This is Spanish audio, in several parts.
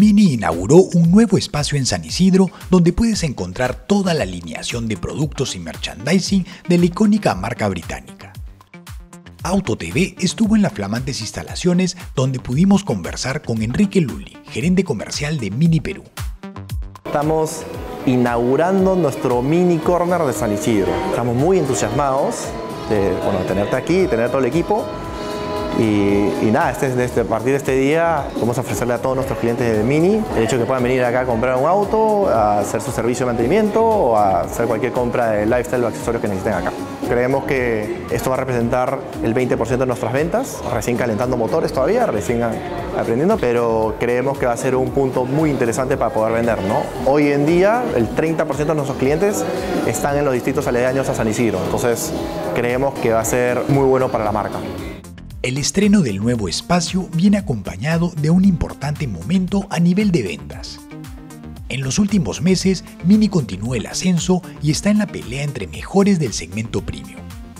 Mini inauguró un nuevo espacio en San Isidro donde puedes encontrar toda la alineación de productos y merchandising de la icónica marca británica. Auto TV estuvo en las flamantes instalaciones donde pudimos conversar con Enrique Lulli, gerente comercial de Mini Perú. Estamos inaugurando nuestro Mini Corner de San Isidro. Estamos muy entusiasmados de tenerte aquí y tener todo el equipo. Y nada, a partir de este día vamos a ofrecerle a todos nuestros clientes de Mini el hecho de que puedan venir acá a comprar un auto, a hacer su servicio de mantenimiento o a hacer cualquier compra de lifestyle o accesorios que necesiten acá. Creemos que esto va a representar el 20% de nuestras ventas, recién calentando motores todavía, recién aprendiendo, pero creemos que va a ser un punto muy interesante para poder vender, ¿no? Hoy en día el 30% de nuestros clientes están en los distritos aledaños a San Isidro, entonces creemos que va a ser muy bueno para la marca. El estreno del nuevo espacio viene acompañado de un importante momento a nivel de ventas. En los últimos meses, Mini continúa el ascenso y está en la pelea entre mejores del segmento premium.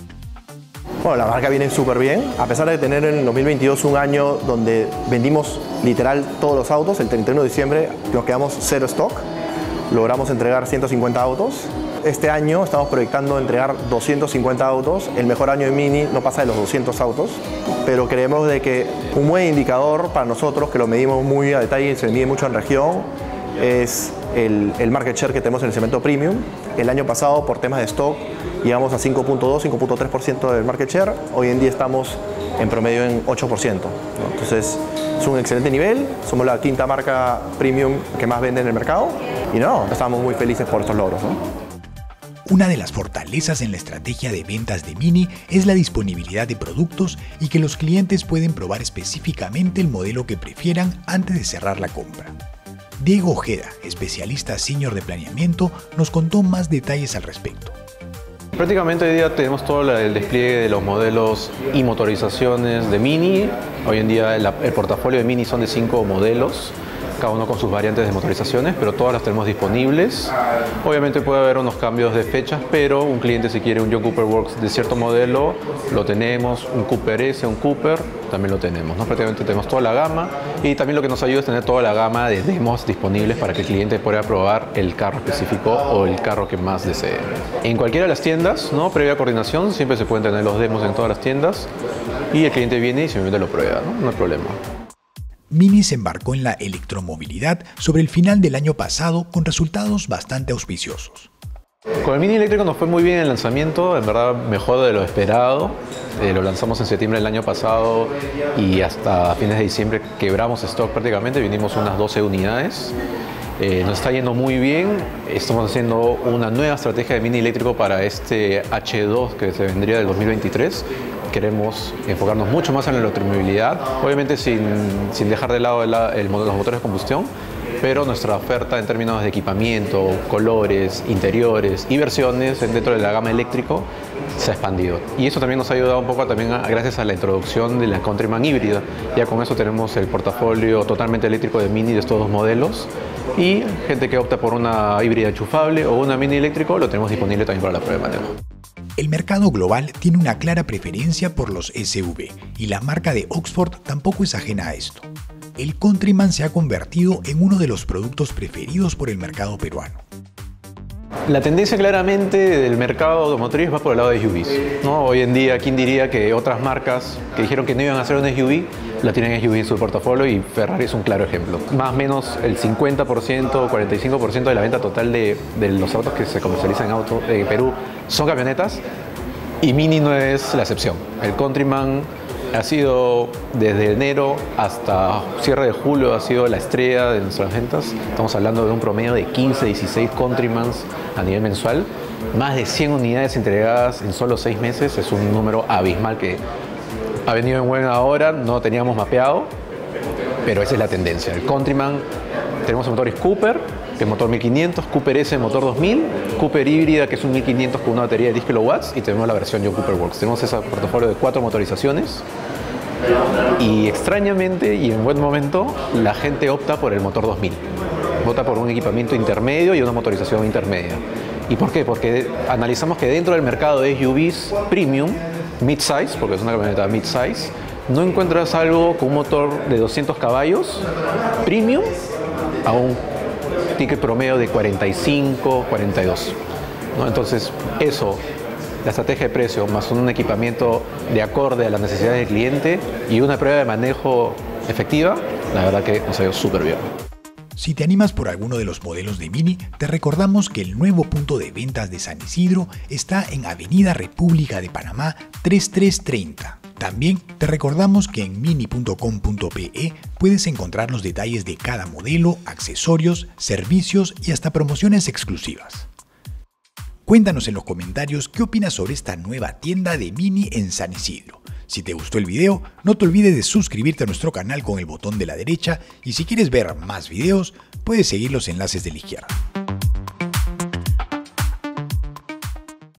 Bueno, la marca viene súper bien, a pesar de tener en 2022 un año donde vendimos literal todos los autos. El 31 de diciembre nos quedamos cero stock, logramos entregar 150 autos. Este año estamos proyectando entregar 250 autos. El mejor año de Mini no pasa de los 200 autos, pero creemos de que un buen indicador para nosotros, que lo medimos muy a detalle y se mide mucho en región, es el market share que tenemos en el segmento premium. El año pasado, por temas de stock, llegamos a 5.2, 5.3% del market share. Hoy en día estamos en promedio en 8%, ¿no? Entonces, es un excelente nivel. Somos la quinta marca premium que más vende en el mercado y estamos muy felices por estos logros, ¿no? Una de las fortalezas en la estrategia de ventas de Mini es la disponibilidad de productos y que los clientes pueden probar específicamente el modelo que prefieran antes de cerrar la compra. Diego Ojeda, especialista senior de planeamiento, nos contó más detalles al respecto. Prácticamente hoy día tenemos todo el despliegue de los modelos y motorizaciones de Mini. Hoy en día el portafolio de Mini son de 5 modelos, cada uno con sus variantes de motorizaciones, pero todas las tenemos disponibles. Obviamente puede haber unos cambios de fechas, pero un cliente si quiere un John Cooper Works de cierto modelo, lo tenemos, un Cooper S, un Cooper, también lo tenemos, ¿no? Prácticamente tenemos toda la gama y también lo que nos ayuda es tener toda la gama de demos disponibles para que el cliente pueda probar el carro específico o el carro que más desee. En cualquiera de las tiendas, ¿no? Previa coordinación, siempre se pueden tener los demos en todas las tiendas y el cliente viene y simplemente lo prueba, ¿no? No hay problema. Mini se embarcó en la electromovilidad sobre el final del año pasado con resultados bastante auspiciosos. Con el Mini eléctrico nos fue muy bien el lanzamiento, en verdad mejor de lo esperado. Lo lanzamos en septiembre del año pasado y hasta fines de diciembre quebramos stock prácticamente, vendimos unas 12 unidades. Nos está yendo muy bien, estamos haciendo una nueva estrategia de Mini eléctrico para este H2 que se vendría del 2023. Queremos enfocarnos mucho más en la electromovilidad, obviamente sin dejar de lado los motores de combustión, pero nuestra oferta en términos de equipamiento, colores, interiores y versiones dentro de la gama eléctrico se ha expandido. Y eso también nos ha ayudado un poco gracias a la introducción de la Countryman híbrida. Ya con eso tenemos el portafolio totalmente eléctrico de Mini de estos dos modelos y gente que opta por una híbrida enchufable o una Mini eléctrico lo tenemos disponible también para la prueba de manejo. El mercado global tiene una clara preferencia por los SUV y la marca de Oxford tampoco es ajena a esto. El Countryman se ha convertido en uno de los productos preferidos por el mercado peruano. La tendencia claramente del mercado automotriz va por el lado de SUVs, ¿no? Hoy en día, ¿quién diría que otras marcas que dijeron que no iban a hacer un SUV, la tienen SUV en su portafolio y Ferrari es un claro ejemplo? Más o menos el 50% o 45% de la venta total de los autos que se comercializan en Perú son camionetas y Mini no es la excepción. El Countryman ha sido desde enero hasta cierre de julio ha sido la estrella de nuestras ventas. Estamos hablando de un promedio de 15, 16 Countrymans a nivel mensual. Más de 100 unidades entregadas en solo 6 meses. Es un número abismal que ha venido en buena hora, no teníamos mapeado, pero esa es la tendencia. El Countryman, tenemos motores Cooper, que es motor 1500, Cooper S, motor 2000, Cooper híbrida, que es un 1500 con una batería de 10 kW, y tenemos la versión John Cooper Works. Tenemos ese portafolio de 4 motorizaciones y extrañamente y en buen momento la gente opta por el motor 2000. Vota por un equipamiento intermedio y una motorización intermedia. ¿Y por qué? Porque analizamos que dentro del mercado de SUVs premium, mid-size, porque es una camioneta mid-size, no encuentras algo con un motor de 200 caballos premium a un ticket promedio de 45, 42. ¿No? Entonces, eso, la estrategia de precio, más un equipamiento de acorde a las necesidades del cliente y una prueba de manejo efectiva, la verdad que nos ha ido súper bien. Si te animas por alguno de los modelos de Mini, te recordamos que el nuevo punto de ventas de San Isidro está en Avenida República de Panamá 3330. También te recordamos que en mini.com.pe puedes encontrar los detalles de cada modelo, accesorios, servicios y hasta promociones exclusivas. Cuéntanos en los comentarios qué opinas sobre esta nueva tienda de Mini en San Isidro. Si te gustó el video, no te olvides de suscribirte a nuestro canal con el botón de la derecha y si quieres ver más videos, puedes seguir los enlaces de la izquierda.